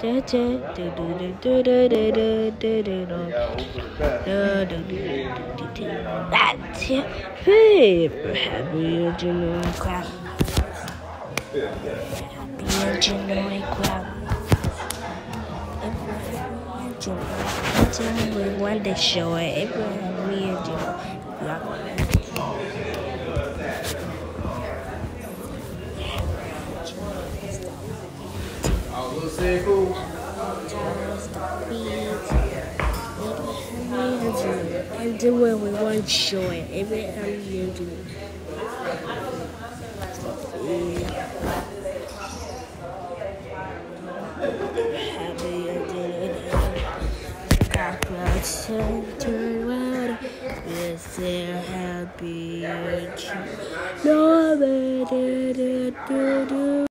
That's it. Hey, happy engineering crap. Happy engineering crap. We want to show it. And do what we want to show it. Happy